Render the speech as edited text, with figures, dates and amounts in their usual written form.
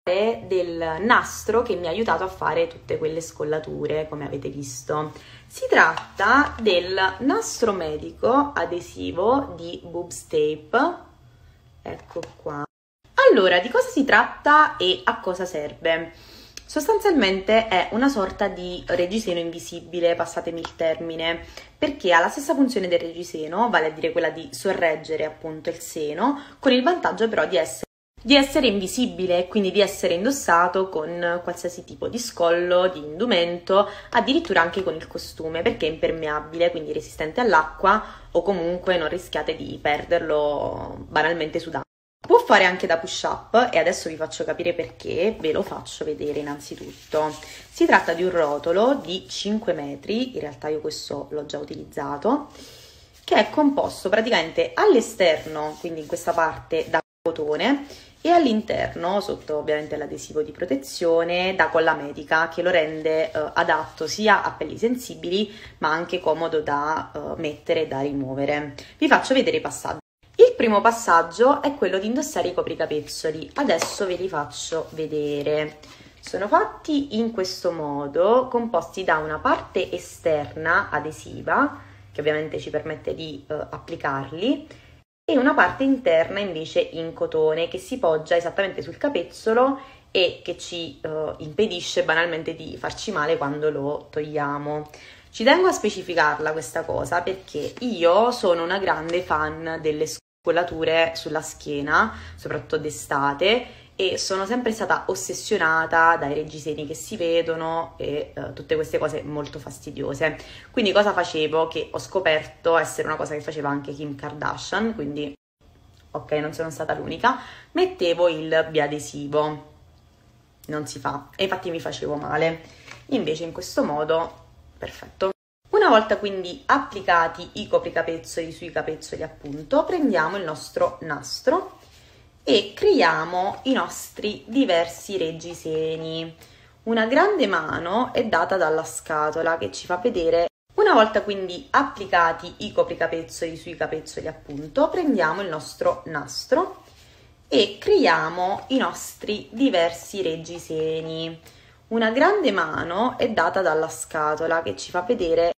del nastro che mi ha aiutato a fare tutte quelle scollature, come avete visto. Si tratta del nastro medico adesivo di Boobs Tape, ecco qua. Allora, di cosa si tratta e a cosa serve? Sostanzialmente è una sorta di reggiseno invisibile, passatemi il termine, perché ha la stessa funzione del reggiseno, vale a dire quella di sorreggere appunto il seno, con il vantaggio però di essere invisibile e quindi di essere indossato con qualsiasi tipo di scollo, di indumento, addirittura anche con il costume, perché è impermeabile, quindi resistente all'acqua o comunque non rischiate di perderlo banalmente sudando. Può fare anche da push up e adesso vi faccio capire perché, ve lo faccio vedere innanzitutto. Si tratta di un rotolo di 5 metri, in realtà io questo l'ho già utilizzato, che è composto praticamente all'esterno, quindi in questa parte, da cotone e all'interno, sotto ovviamente l'adesivo di protezione, da colla medica che lo rende adatto sia a pelli sensibili ma anche comodo da mettere e da rimuovere. Vi faccio vedere i passaggi. Il primo passaggio è quello di indossare i copricapezzoli, adesso ve li faccio vedere. Sono fatti in questo modo, composti da una parte esterna adesiva, che ovviamente ci permette di applicarli, e una parte interna invece in cotone che si poggia esattamente sul capezzolo e che ci impedisce banalmente di farci male quando lo togliamo. Ci tengo a specificarla questa cosa perché io sono una grande fan delle scollature sulla schiena, soprattutto d'estate, e sono sempre stata ossessionata dai reggiseni che si vedono e tutte queste cose molto fastidiose. Quindi cosa facevo? Che ho scoperto essere una cosa che faceva anche Kim Kardashian, quindi ok, non sono stata l'unica, mettevo il biadesivo, non si fa, e infatti mi facevo male. Invece in questo modo, perfetto. Una volta quindi applicati i copricapezzoli sui capezzoli appunto, prendiamo il nostro nastro e creiamo i nostri diversi reggiseni. Una grande mano è data dalla scatola che ci fa vedere. Una volta quindi applicati i copricapezzoli sui capezzoli appunto, prendiamo il nostro nastro e creiamo i nostri diversi reggiseni. Una grande mano è data dalla scatola che ci fa vedere